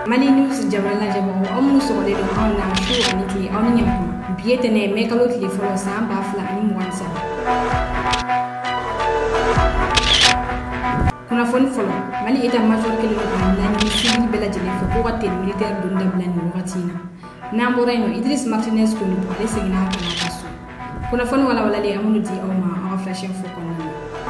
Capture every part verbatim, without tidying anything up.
Mali News jamana jabo amu so de do on na show ani ki on nyam biete ne me kalo ki fo sa ba fla ani mo wansa kuna fon folo Mali eta major ke le ba na ni civil bela jele fo ko watte militaire dun da blan ni watina na moreno Idris Martinez ko ni pale segina kana kaso kuna fon wala wala le amu di o ma a flash fo ko na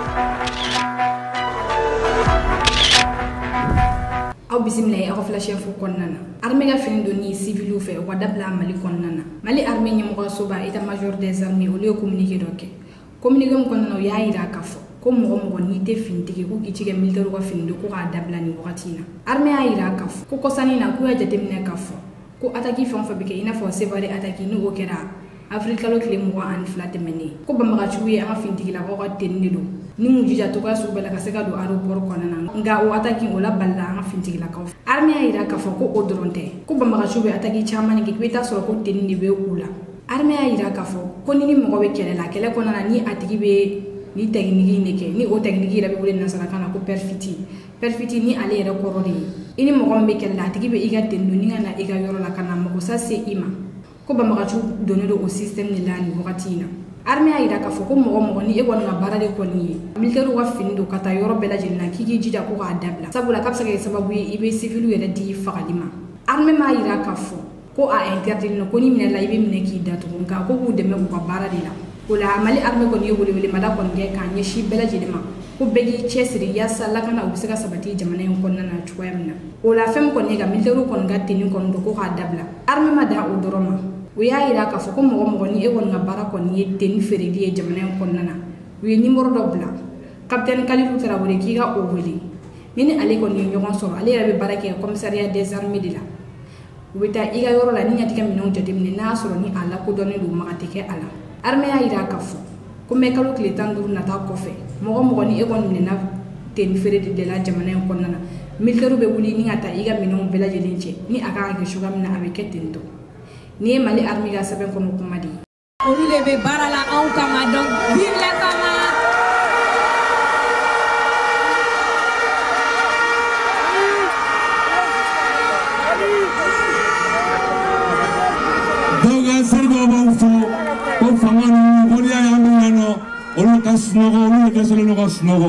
aw bisimilay aw flash fo konnana armée ga fin doni civil fe o dabla Mali konnana Mali armée nyam ko soba eta major des armées o le communiquer doke communiquer mo konnana ya ira kafo ko mo mo ni te fin tigi ko gitige militaire ko fin do ko ga dabla ni watina armée ya ira kafo ko ko sani na ko ya jatemne kafo ko ataki fon fa bike ina fo sevare ataki ni o kera Afrika lo kile mo an flat meni ko bamaga chuye ama fin tigi la ko ga tenni do ni mu jija to ka subela ka seka do aéroport konana nga o ataki o la balla nga fintigi la kaw armée ayira ka fo ko odronte ko bamba ka chube ataki chama ni kibeta so ko tinni be ula armée ayira ka fo ko ni mo be kele la kele konana ni atigi be ni technique ni ke ni o technique la be bulen nasara kana ko perfiti perfiti ni ale era korodi ini mo be kele la atigi be iga tendu ni ngana iga yoro la kana mo sa se ima ko bamba ka chu donner au système ni la ni watina armée ayira ka fo ko mo mo ni e wonna barade ko ni militaire wa findo kata yoro bela jinna kiki jida ko ga dabla sabula kapsa ke sababu ibe civil yere di fagalima armée ma ayira ka fo ko a interdit no ko ni minela ibe mineki datu nka ko ku deme ko barade la ko la Mali armée ko ni wole wole mala ko nge kan yeshi bela jinma ko begi chesri ya sala kana ubisika sabati jamana yon konna na chwamna o la fem ko ni ga militaire ko ngati ni ko ndo ko ga dabla armée ma da o doroma uya ira ka fo ko mo mo ni e won nga bara ko ni ten feridi e jamana ko nana wi numéro dobla capitaine Khalilou Traoré ki ga o weli ni ale ko ni nyogon soro ale rabe barake commissariat des armées de la wita iga yoro la ni nyati kam non jadimne na soro ni ala ko donne du magate ke ala armée ya ira ka fo ko me kalo kle tandur na ta ko fe mo mo ni e won ni na ten feridi de la jamana ko nana militaire be wuli ni ngata iga minon bela jelinche ni aka ga shuga mina abe ketento ni Mali armée ga saben ko ko madi on leve barala on kama donc vive la kama donc sergo bonfo ko famanu bolia ya minano on kasnogo on keselo no kasnogo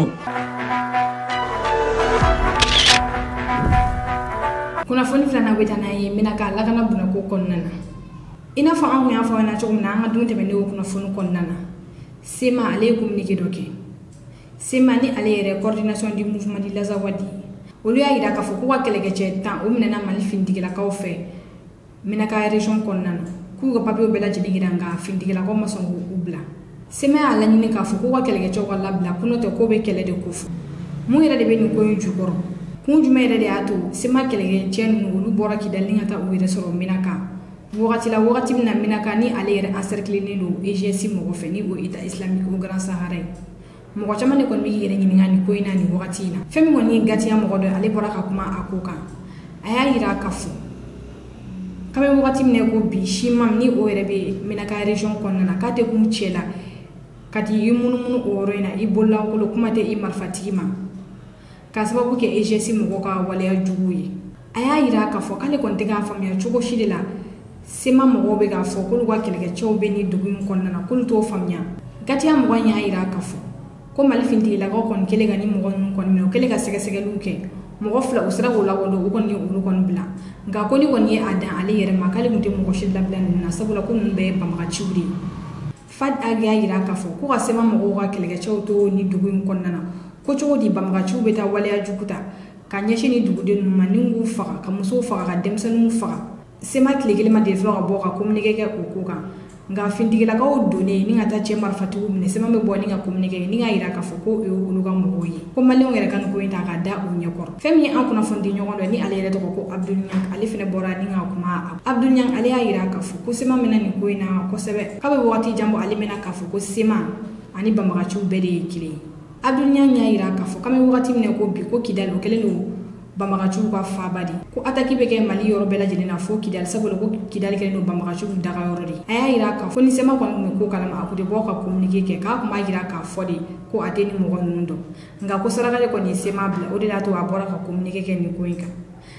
kuna foni flana wetana yi minaka lagana buna ko konnana ina fa an ya fa na chogum na nga dunte be ne kuna fonu konnana sema alaykum ni kidoke sema ni ale coordination du mouvement de l'Azawadi olu ya ida ka fo ko wakelege chetan o minena Mali findigila ka ofe minaka region konnana ku ga papio bela jidigira nga findigila ko masongo ubla sema ala ni ka fo ko wakelege chogwa labla kuno te ko be kele de kufu mu ira de be ni ko yujugoro kunjuma ira de atu sema kelege chen olu bora ki dalinga ta o ira soro minaka wakati la wakati na minaka ni ale ira encercler ni do E G C mo fe ni o ita islamique o grand sahara mo ko chama ne kon mi yere ni ngani ko ina ni wakati na femi mo ni gati ya mo do ale bora ka kuma akoka aya ira kafu kame wakati ne ko bi shimam ni o ira be minaka region kon na kate kum chela kati yimunu munu o roina ibolla ko lo kuma te i marfatima ka sababu ke E G C mo ko ka wale ya juguyi aya ira kafu kale kon te ga famia chugo shidila sema mo be ga fo ko lwa kelege chobe ni dugu kon na kul to famia gati am wanya ira kafo ko Mali finti la ko kon kelega ni mo kon me kelega sege sege luke mo fla usra wala wodo ko ni ulu kon bla nga ko ni kon ye ada ale yere makale muti mo shid la bla na sabula ko be ba ma chibri fad aga ira kafo ko ga sema mo ga kelege choto ni dugu kon na ko chodi ba ma chube ta wala ya jukuta kanya shini dugu de maningu fa ka muso fa ga demsanu fa sema klegele ma de flora boka communiquer ke okuka nga findigela ka o donner ni ngata che marfatu mne sema me boni nga communiquer ni nga ira ka foko e o luga mo yi ko mali ngere kan ko inta ka da o nyakor femi an kuna fondi nyogondo ni ale re to ko Abdul Nyang ale fene bora ni nga kuma Abdul Nyang ale ira ka foko sema mena ni ko ina ko sebe ka be wati jambo ale mena ka foko sema ani bamba chu bede kile Abdul Nyang nya ira ka foko kame wati mne ko bi ko kidal o kele no bamagachu ka fabadi ko ataki beke Mali yoro bela jenena fo kidal sabolo ko kidal kele no bamagachu daga yoro di aya ira ka foni sema ko no ko kala ma akude boka communiquer ke ka kuma ira ka fodi ko ateni mo gonundo nga ko saraga ko ni sema bla o de la to abora ka communiquer ke ni ko inka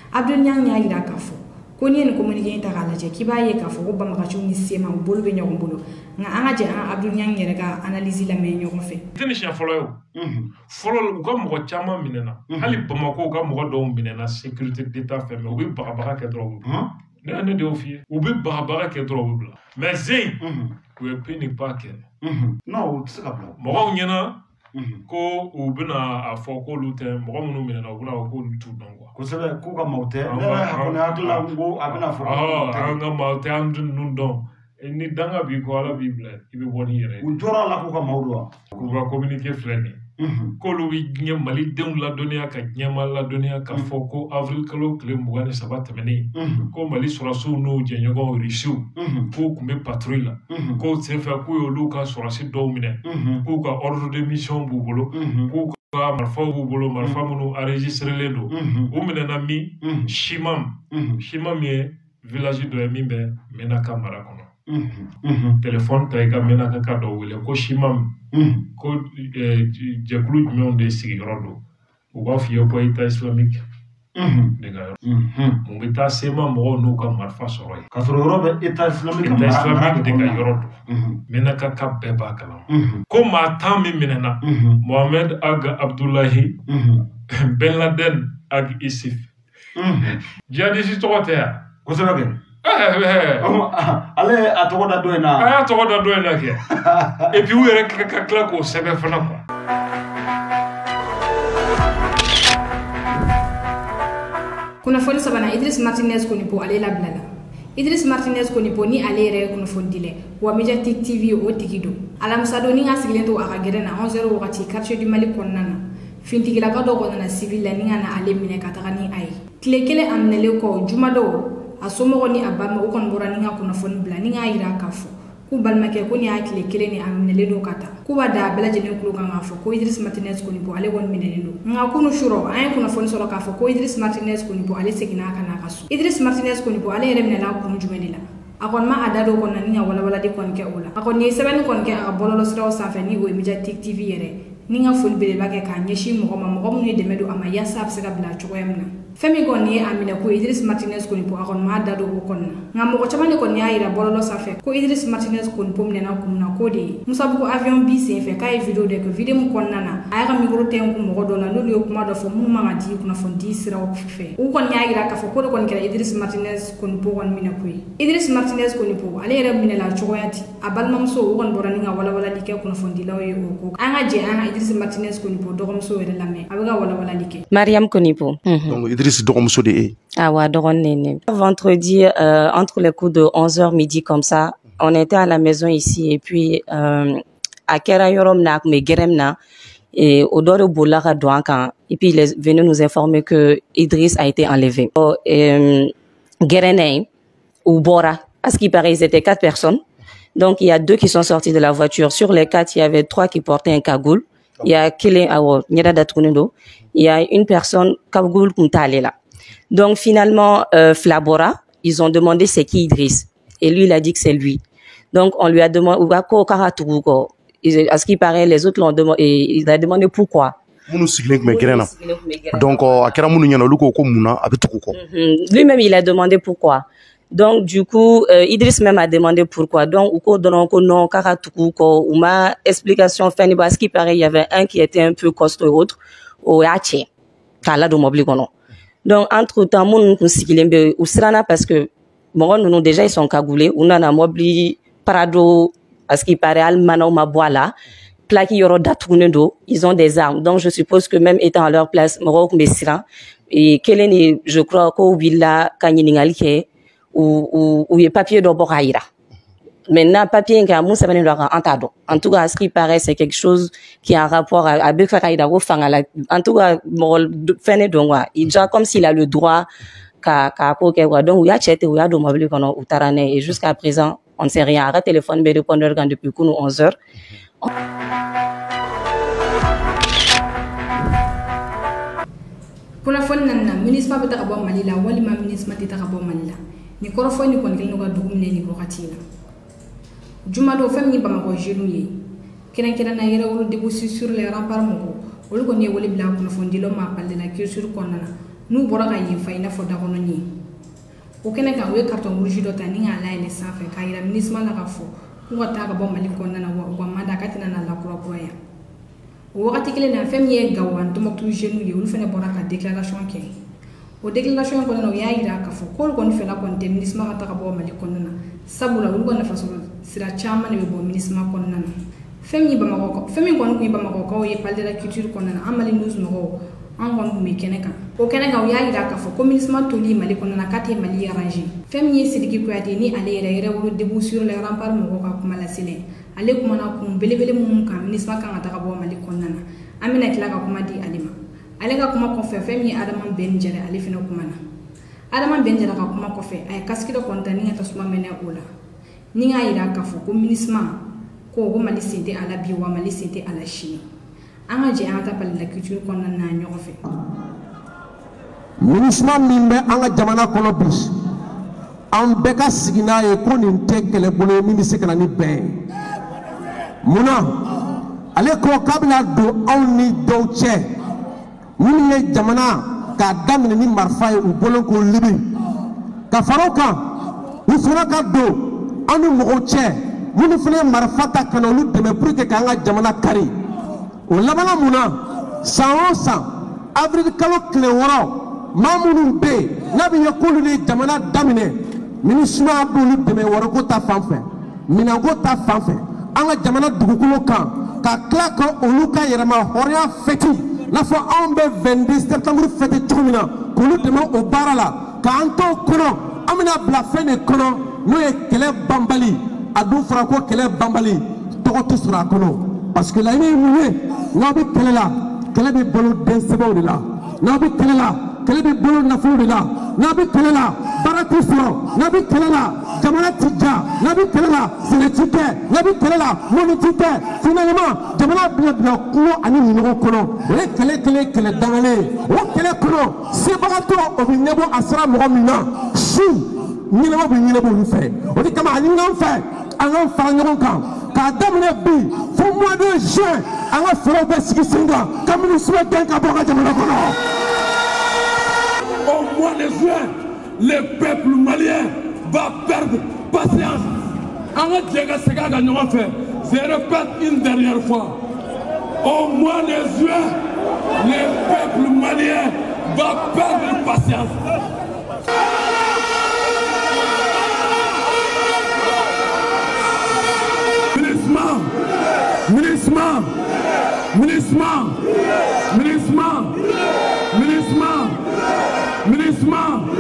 Abdul Nyang nya yira kafo ko ni en communiqué ta gala je kiba ye kafo ko bamaka chu ni sema bolu be nyogom bolo nga anga je an Abdul Nyang yere ga analyse la me nyogom fe tini sha folo yo folo ko mo chama minena hali bamako ko mo do minena sécurité d'état fait mais obi baka baka ke drogue ne ane de ofie obi baka baka ke drogue bla mais zin we pini pas ke non c'est pas bon mo nyena ko u bina a fɔ ko lu tɛ mɔgɔ minnu minɛna u bina ko lu t'u dɔn quoi kosɛbɛ k'u ka maaw tɛ ne yɛrɛ kɔni hakili la ko a bina fɔ an ka maaw tɛ an dun ninnu dɔn ni danga b'i kɔ ala b'i bila i bɛ bɔ n'i yɛrɛ ye u jɔra la k'u ka maaw dɔn k'u ka communiqué filɛ nin ye k'olu bɛ diɲɛ malidenw ladɔnniya ka diɲɛma ladɔnniya k'a fɔ ko avril kalo tile mugan ni saba tɛmɛnen ko mali sɔrɔsiw n'u jɛɲɔgɔnw risiw k'u tun bɛ patrouille la k'o senfɛ k'u y'olu ka sɔrɔsi dɔw minɛ k'u ka ordre de mission b'u bolo k'u ka marifaw b'u bolo marifa minnu enregistrelen don u minɛna min Chimam Chimam ye village dɔ ye min bɛ Menaka mara kɔnɔ téléphone ta i ka Menaka ka dɔ wele ko Chimam ko jɛkulu jumɛnw de sigiyɔrɔ don u b'a f'i ye ko état islamique de ka yɔrɔ mun bɛ taa sema mɔgɔw n'u ka marifa sɔrɔ yen k'a sɔrɔ yɔrɔ bɛ état islamique état islamique de ka yɔrɔ don Menaka ka bɛɛ b'a kalama ko maa tan min minɛna Mohamed Ag Abdullahi Ben Laden Ag Isif jihadiste tɔgɔ tɛ yan kosɛbɛ kɛ ale a tɔgɔ da dɔ in na a y'a tɔgɔ da dɔ in na kɛ et puis u yɛrɛ ka tila k'o sɛbɛn fana quoi kunnafoni sabana Idris Martinez Konipo ale labilala Idris Martinez Konipo ni ale yɛrɛ kunnafoni dile wa Mediatic T V o tigi don alamisa don ni ka sigilen to a ka gɛrɛ na onze heures wagati quartier du Mali kɔnɔna na fintigilaka dɔ kɔnɔna civil la ni ka na ale minɛ ka taga ni a ye tile kelen a minɛlen kɔ juma dɔw a somɔgɔ ni a ba ma u kɔni bɔra ni ka kunnafoni bila ni ka yira k'a fɔ k'u balimakɛ ko ni y'a tile kelen ni a minɛlen don ka taa k'u b'a da a bɛɛ lajɛlen kulo kan k'a fɔ ko Idris Martinez Konipo ale kɔni minɛlen don nka kunu surɔ an ye kunnafoni sɔrɔ k'a fɔ ko Idris Martinez Konipo ale seginna ka n'a ka so Idris Martinez Konipo ale yɛrɛ minɛla kun jumɛn de la a kɔni ma a da dɔw kɔnɔna ni ka walawalali kɔni kɛ o la a kɔni ye sɛbɛnni kɔni kɛ a ka bɔlɔlɔ siraw sanfɛ ni o ye Mediatic T V yɛrɛ ni ka foli belebeleba kɛ k'a ɲɛsin mɔgɔ ma mɔgɔ minnu ye dɛmɛ don a ma yaasa a bɛ se ka bila cogoya min na fɛn min kɔni ye a minɛ ko Idris Martinez Konipo a kɔni m'a da don o kɔnɔna nka mɔgɔ caman de kɔni y'a yira bɔlɔlɔ sanfɛ ko Idris Martinez Konipo minɛna kun na k'o de ye Musabugu avion bi senfɛ k'a ye video dɔ kɛ video min kɔnɔna na a y'a ka micro tɛn kun mɔgɔ dɔ la n'olu ye kuma dɔ fɔ minnu man ka di kunnafoni siraw fɛ u kɔni y'a yira k'a fɔ ko de kɔni kɛra Idris Martinez Konipo kɔni minɛ ko ye Idris Martinez Konipo ale yɛrɛ minɛla cogoya di a balimamuso o kɔni bɔra ni ka walawalali kɛ kunnafonidilaw ye o ko an ka jɛ an ka Idris Martinez Konipo dɔgɔmuso yɛrɛ lamɛn a bɛ ka walawalali kɛ Mariam Konipo donc Idriss dɔgɔmuso de ye ah ouais dɔgɔnin nene vendredi euh, entre les coups de onze heures midi comme ça on était à la maison ici et puis euh, à kɛra yɔrɔ min na a kun bɛ gɛrɛ min na et o dɔ de bolila ka don an kan et puis il est venu nous informer que Idriss a été enlevé oh, euh, gɛrɛnɛ u bɔra parce qu'il paraît ils étaient quatre personnes donc il y a deux qui sont sortis de la voiture sur les quatre il y avait trois qui portaient un cagoule il y a kelen awɔ ɲɛda datugulen don il y a une personne cagoule kun t'ale la donc finalement euh, Flabora ils ont demandé c'est qui Idriss et lui il a dit que c'est lui donc on lui a demandé ou ko kara tugu ko à ce qui paraît les autres l'ont demandé et il a demandé pourquoi minnu sigilen tun bɛ gɛrɛn na donc a kɛra minnu ɲɛna olu ko ko mun na a bɛ tugu kɔ lui-même il a demandé pourquoi donc du coup euh, Idriss même a demandé pourquoi donc u ko dɔrɔn ko non k'a ka tugu kɔ u ma explication fɛn de bɔ à ce qui paraît il y avait un qui était un peu costaud et autre o y'a cɛ k'a ladon mobili kɔnɔ donc entre temps minnu kun sigilen bɛ u siranna parce que mɔgɔ ninnu déjà ils sont cagoulés u nana mobili parado à ce qui paraît hali manaw ma bɔ a la plaque yɔrɔ datugulen don ils ont des armes donc je suppose que même étant à leur place mɔgɔw kun bɛ siran et kelen de je crois ko wulila ka ɲininkali kɛ u u ye papier dɔ bɔ k'a yira maintenant papier in kan mun sɛbɛnnen don a kan an t'a dɔn en tout cas à ce qui paraît c'est quelque chose qui a un rapport a bɛ fɛ ka yira ko fanga la en tout cas mɔgɔ fɛn de don quoi il dit comme s'il a le droit ka ka ko kɛ quoi donc u y'a cɛ ten u y'a don mobili kɔnɔ u taara n'a ye et jusqu'à présent on ne sait rien a ka téléphone bɛ répondeur kan depuis kunu onze heures kunnafoni nan na municipal bɛ taga bɔ Mali la walima municipal tɛ taga bɔ Mali la ni kɔrɔfɔ ni kɔni kelen no ka dugu minɛ ni wagati la juma do fɛn min Bamakɔ jeunes ye kɛrɛnkɛrɛn na yɛrɛ wolo débouché sur les remparts mɔgɔw olu kɔni ye wele bila kunnafonidilaw ma Balde la culture kɔnɔna na n'u bɔra ka yen fa i n'a fɔ dakɔnɔ ɲɛ o kɛnɛ kan u ye carton rouge dɔ ta ni k'a layɛlɛ sanfɛ k'a yira MINUSMA la k'a fɔ k'u ka taa ka bɔ Mali kɔnɔna na wa u ka mandat k'a tɛna na lakurakuraya o wagati kelen na fɛn min ye Gawo ani Tɔnbɔkutu jeunes ye olu fɛnɛ bɔra ka déclaration kɛ o déclaration kɔnɔna na u y'a yira k'a fɔ k'olu kɔni fɛla kɔni tɛ MINUSMA ka taa ka bɔ Mali kɔnɔna na sabula olu ka nafasɔrɔ sira caman de bɛ bɔ MINUSMA kɔnɔna na fɛn min Bamakɔ fɛn min kɔni kun ye Bamakɔkaw ye Palais de la Culture kɔnɔna na an Mali news mɔgɔw an kɔni kun bɛ kɛnɛ kan o kɛnɛ kan u y'a yira k'a fɔ ko MINUSMA toli Mali kɔnɔna na k'a tɛ Mali arranger fɛn min ye Sidiki Kuyate ni ale yɛrɛ yɛrɛ wolo debout sur les remparts mɔgɔw ka kuma laselen ale kumana kun belebele mun kan MINUSMA kan ka taa ka bɔ Mali kɔnɔna na an bɛna tila ka kuma di ale ma ale ka kuma kɔfɛ fɛn min ye Adama Ben Jara ale fɛnɛ kumana Adama Ben Jara ka kuma kɔfɛ a ye casque dɔ kɔnta ni ka tasuma mɛnɛ o la ni k'a yira k'a fɔ ko MINUSMA ko ko Mali sen tɛ a la bi wa Mali sen tɛ a la sini an ka jɛ an ka taa Palais de la Culture kɔnɔna na ɲɔgɔn fɛ MINUSMA min bɛ an ka jamana kɔnɔ bi an bɛɛ ka sigi n'a ye ko nin tɛ kɛlɛbolo ye min bɛ se ka na ni bɛn ye munna ale ko k'a bɛna don anw ni dɔw cɛ minnu ye jamana k'a daminɛ ni marifa ye u bolo k'o libi ka fara o kan u fana ka don an ni mɔgɔw cɛ minnu fana ye marifa ta ka na olu dɛmɛ pour que k'an ka jamana kari o labanna mun na san o san avril kalo tile wɔɔrɔ maa minnu bɛ yen n'a bɛ ye k'olu de ye jamana daminɛ MINUSMA b'olu dɛmɛ wariko ta fan fɛ minɛnko ta fan fɛ an ka jamana dugukolo kan ka tila ka olu ka yɛrɛma hɔrɔnya fɛti n'a fɔ anw bɛ vingt-deux septembre fêté cogo min na k'olu dɛmɛ o baara la k'an to kɔnɔ an bɛna bila fɛn de kɔnɔ n'o ye kɛlɛ banbali a dun fɔra ko kɛlɛ banbali tɔgɔ tɛ sɔrɔ a kɔnɔ parce que laɲini ye mun ye n'aw bɛ kɛlɛ la kɛlɛ bɛ balo den sɛbɛnw de la n'aw bɛ kɛlɛ la kɛlɛ bɛ balo nafolo de la n'a bɛ kɛlɛ la baara tɛ sɔrɔ n'a bɛ kɛlɛ la jamana ti ja n'a bɛ kɛlɛ la sɛnɛ ti kɛ n'a bɛ kɛlɛ la mɔni ti kɛ finalement jamana bɛna bila kungo ani minɔgɔ kɔnɔ o ye kɛlɛ kɛlɛ kɛlɛ dangalen ye o kɛlɛ kɔnɔ sebagatɔ o bɛ ɲɛbɔ a sera mɔgɔ min na su ɲɛnɛma bɛ ɲɛnabɔ olu fɛ o de kama a ɲini an fɛ an k'an fara ɲɔgɔn kan k'a daminɛ bi fo mois de juin an ka fɛɛrɛw bɛ sigi sen kan ka MINUSMA gɛn ka bɔ an ka jamana kɔnɔ. Au mois de juin, le peuple malien va perdre patience. En je répète une dernière fois. Au mois de juin, le peuple malien va perdre patience. MINUSMA, MINUSMA, MINUSMA, MINUSMA, MINUSMA, MINUSMA.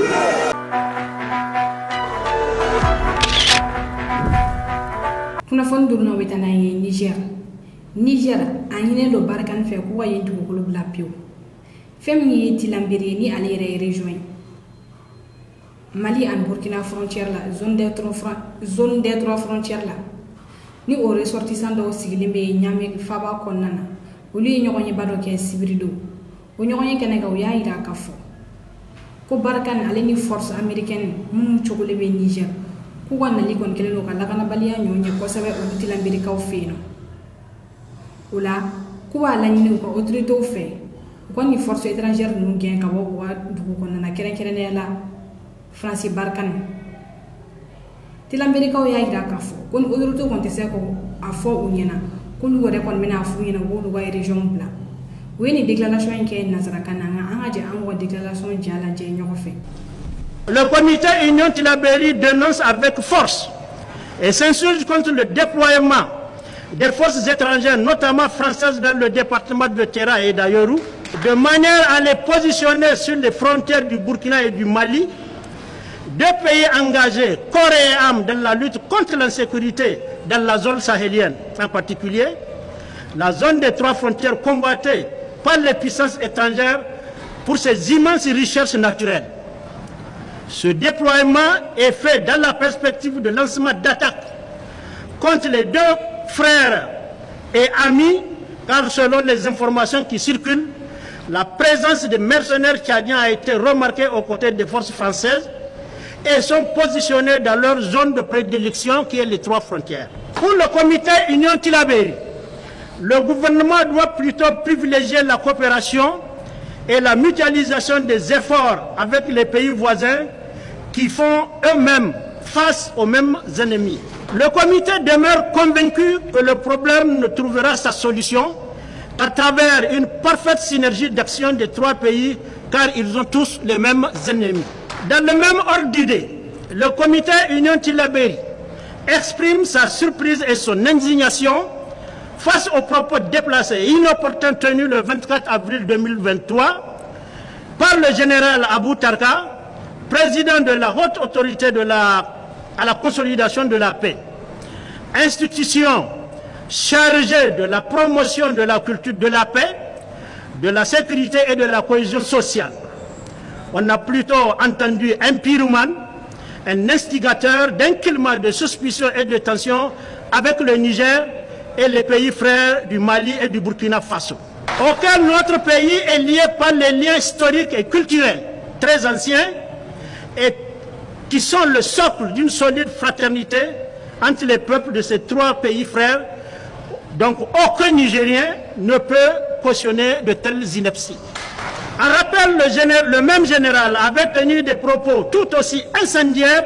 kunnafoni duruna bɛ taa n'a ye Niger. Niger a ɲinɛ don Barikani fɛ k'u ka yen dugukolo bila pewu. Fɛn min ye Tilaberi ye ni ale yɛrɛ ye région ye. Mali ani Burkina frontière la zone des trois zone des trois frontières la ni o ressortissant dɔw sigilen bɛ Ɲame faba kɔnɔna na olu ye ɲɔgɔn yeba dɔ kɛ sibiri don o ɲɔgɔn ye kɛnɛ kan u y'a yira k'a fɔ ko Barikani ale ni force américaine minnu cogolen bɛ Niger k'u ka nali kɔni kɛlen don ka lakanabaliya ɲɔ ɲɛ kosɛbɛ olu Tilaberikaw fɛ yen nɔ o la k'u b'a laɲini u ka autoritéw fɛ u ka ni force étrangère ninnu gɛn ka bɔ u ka dugu kɔnɔna na kɛrɛnkɛrɛnnenya la France Barikani Tilaberikaw y'a yira k'a fɔ ko ni autoritéw kɔni tɛ se k'a fɔ u ɲɛna k'olu yɛrɛ kɔni bɛna f'u ɲɛna u k'olu ka région bila u ye nin déclaration in kɛ nanzarakan na an ka jɛ an ka déclaration ja lajɛ ɲɔgɔn fɛ. Le comité Union Tilaberi dénonce avec force et s'insurge contre le déploiement des forces étrangères, notamment françaises, dans le département de Terra et d'Ayoru, de manière à les positionner sur les frontières du Burkina et du Mali, deux pays engagés corps et âme dans la lutte contre l'insécurité dans la zone sahélienne, en particulier la zone des trois frontières combattue par les puissances étrangères pour ses immenses richesses naturelles. Ce déploiement est fait dans la perspective de lancement d'attaques contre les deux frères et amis, car selon les informations qui circulent, la présence des mercenaires tchadiens a été remarquée aux côtés des forces françaises et sont positionnés dans leur zone de prédilection qui est les trois frontières. Pour le comité Union Tilaberi, le gouvernement doit plutôt privilégier la coopération et la mutualisation des efforts avec les pays voisins qui font eux-mêmes face aux mêmes ennemis. Le comité demeure convaincu que le problème ne trouvera sa solution à travers une parfaite synergie d'action des trois pays, car ils ont tous les mêmes ennemis. Dans le même ordre d'idée, le comité Union Tillabéri exprime sa surprise et son indignation face aux propos déplacés et inopportuns tenus le vingt-quatre avril deux mille vingt-trois par le général Abou Tarka, président de la haute autorité de la, à la consolidation de la paix, institution chargée de la promotion de la culture de la paix, de la sécurité et de la cohésion sociale. On a plutôt entendu un pyromane, un instigateur d'un climat de suspicion et de tension avec le Niger et les pays frères du Mali et du Burkina Faso, auquel notre pays est lié par les liens historiques et culturels très anciens et qui sont le socle d'une solide fraternité entre les peuples de ces trois pays frères. Donc aucun Nigérien ne peut cautionner de telles inepties. En rappel, le, général, le même général avait tenu des propos tout aussi incendiaires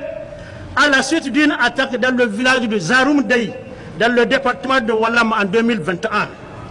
à la suite d'une attaque dans le village de Zaroum Dey, dans le département de Wallam en deux mille vingt et un.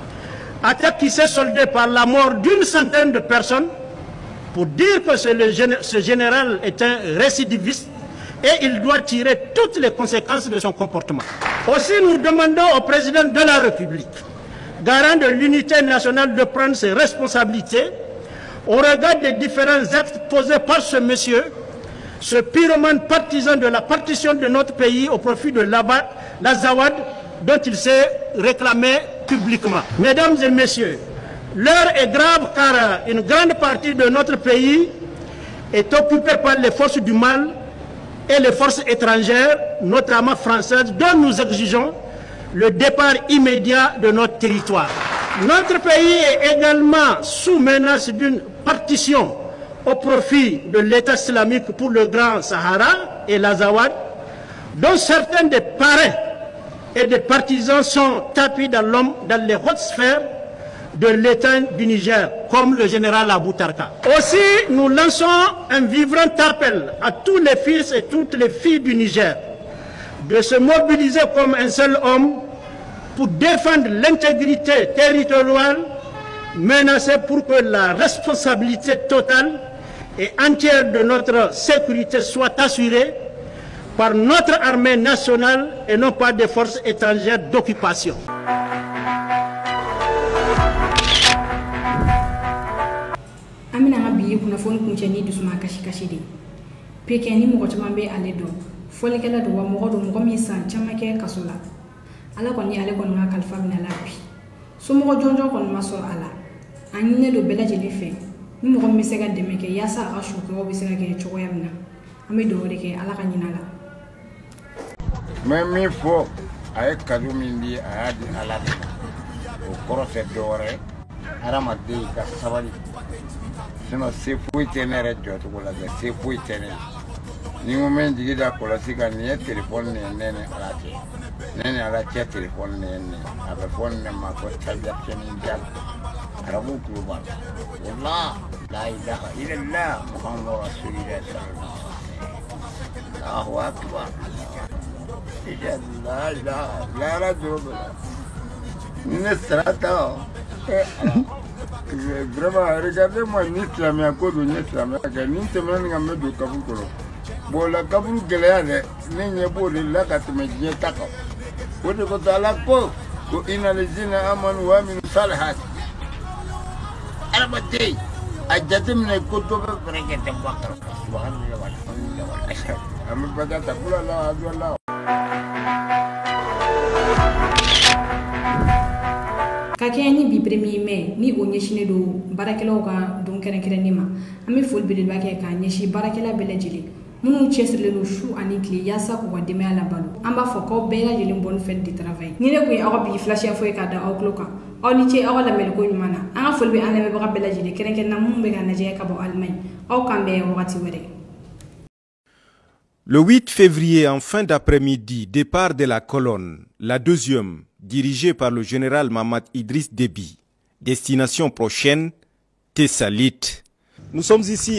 Attaque qui s'est soldée par la mort d'une centaine de personnes, pour dire que ce, le, ce général est un récidiviste et il doit tirer toutes les conséquences de son comportement. Aussi, nous demandons au président de la République, garant de l'unité nationale, de prendre ses responsabilités au regard des différents actes posés par ce monsieur, ce pyromane partisan de la partition de notre pays au profit de l'Azawad, dont il s'est réclamé publiquement. Mesdames et messieurs, l'heure est grave car une grande partie de notre pays est occupée par les forces du mal et les forces étrangères, notamment françaises, dont nous exigeons le départ immédiat de notre territoire. Notre pays est également sous menace d'une partition au profit de l'État islamique pour le Grand Sahara et l'Azawad, dont certains des parrains et des partisans sont tapis dans l'homme dans les hautes sphères de l'État du Niger, comme le général Abou Tarka. Aussi, nous lançons un vibrant appel à tous les fils et toutes les filles du Niger de se mobiliser comme un seul homme pour défendre l'intégrité territoriale menacée, pour que la responsabilité totale et entière de notre sécurité soit assurée par notre armée nationale et non pas des forces étrangères d'occupation. Amina nga biye kuna fon kun chani dusuma kashi kashi de peke ni mo chama be ale do fole kala do wa mo do mo mi san chama ke kasola ala kon ni ale kon nga kalfa mina lapi so mo jonjo kon maso ala anine do bela jeli fe ni mo mi sega de meke yasa a shuko o bi sega ke choko yamna ami do de ke ala kan yinala même il faut avec kadu min di adi ala o korose dore arama de ka sabali sino se fui tenere joto ko la se fui tenere ni moment digida ko la sika ni telephone ne nene alate nene ala che telephone ne ne aba phone ne ma ko tabia keni dal arabu global wallah la ilaha illallah muhammadu rasulullah sallallahu alaihi wasallam allahu akbar la la la la jobo ne strata vraiment regardez-moi ni islamé à cause de ni islamé que ni semaine nga me do kabul ko bo la kabul gele ne ni nyebo de la ka teme je tako o de ko tala ko ko inna lazina amanu wa min salihat arabati ajatum ne ko to be regete bakar subhanallah walhamdulillah am badata kula la azwallah. Kakeni bi premier mai ni o nyeshine do barakelaw ka don keren keren nima ami fol bi de bake ka nyeshi barakela belejili munu chesle no shu ani kli yasa ko wademe ala balu amba foko bela jeli bonne fête du travail ni ne ko awa bi flash info ka da awkloka aw ni che awa la mel ko nyumana anga fol bi aname ba belejili keren keren na mumbe ga naje ka bo almay aw kambe wakati were. Le huit février, en fin d'après-midi, départ de la colonne, la deuxième, dirigée par le général Mamad Idriss Déby. Destination prochaine, Tessalit. Nous sommes ici